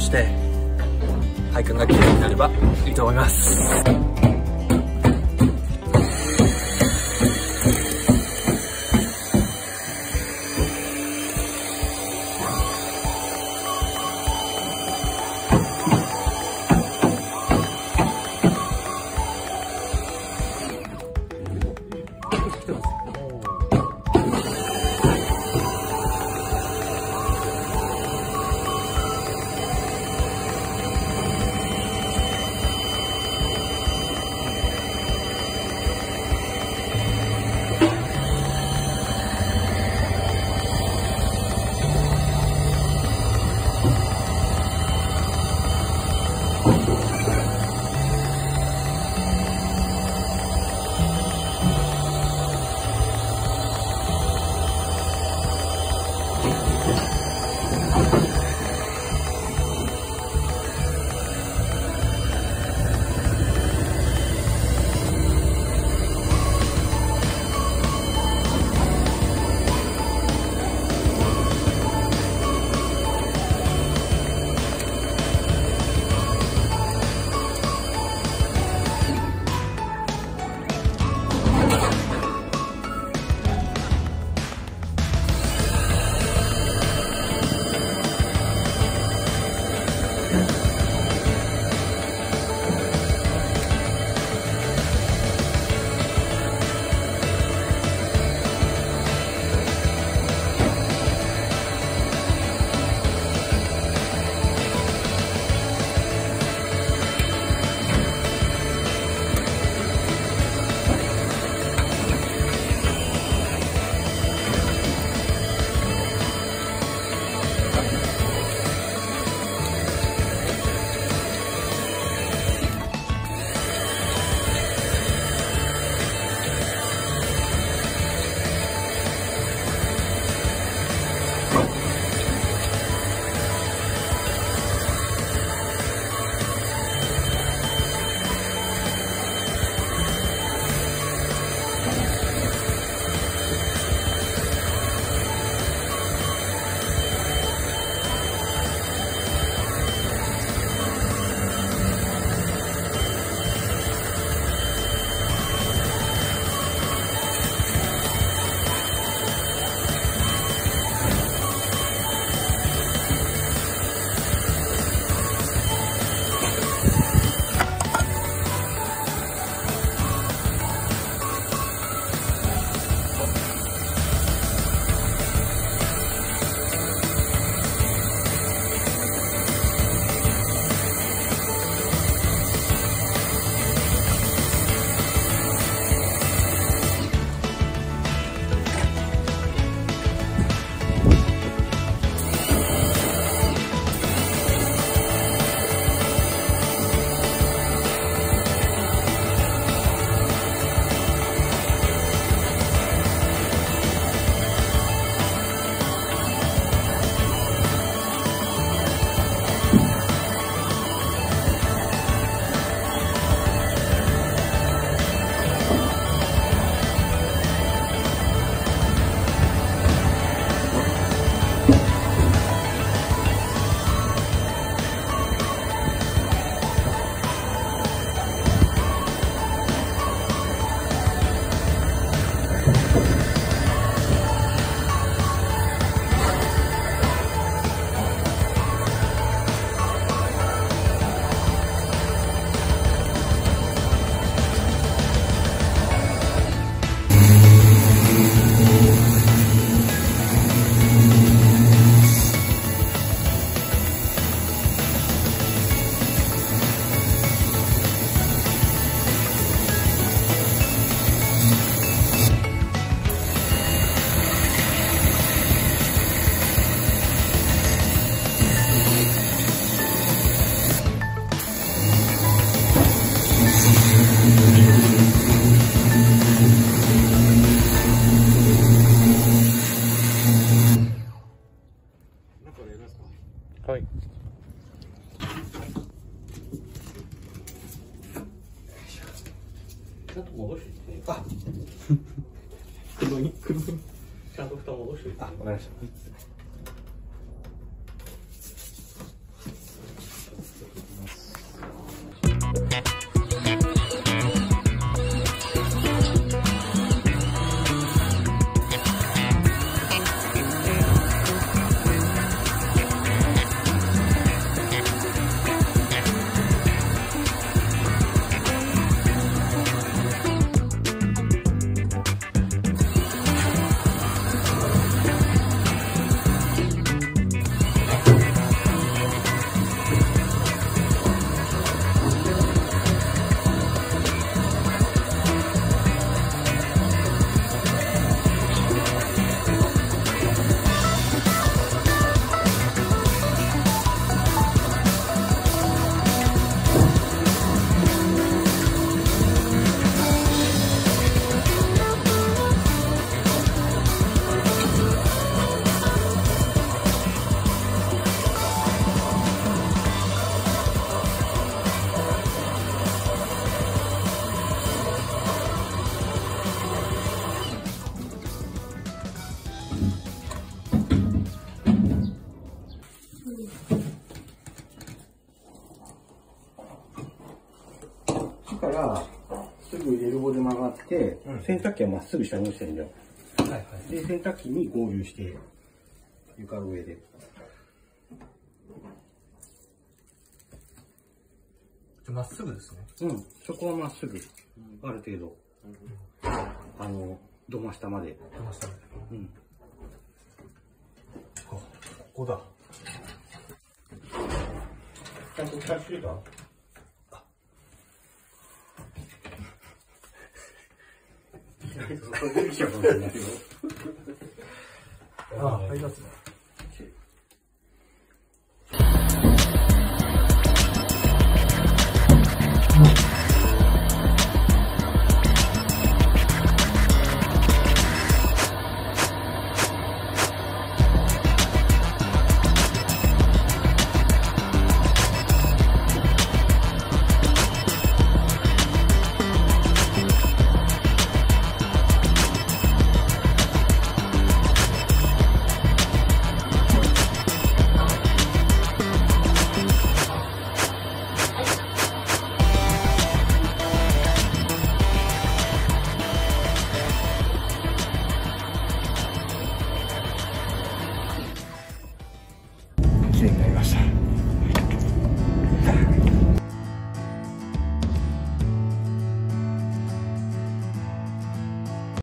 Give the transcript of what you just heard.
して配管がきれいになればいいと思います。 はい。 ちゃんと戻していて。 あ、 車にちゃんと蓋戻していて。 あ、わかりました。 からすぐエルボで曲がって、洗濯機はまっすぐ下に落ちてるんだよ。はいはい。で、洗濯機に合流して、床の上で。 まっすぐですね。 うん、そこはまっすぐ。ある程度。土間下まで。 土間下まで。 うん。 あ、ここだ。 ちゃんとキャッシュレーター？出てきちゃうかもしれないけど。 あ、入りますね。 綺麗になりました。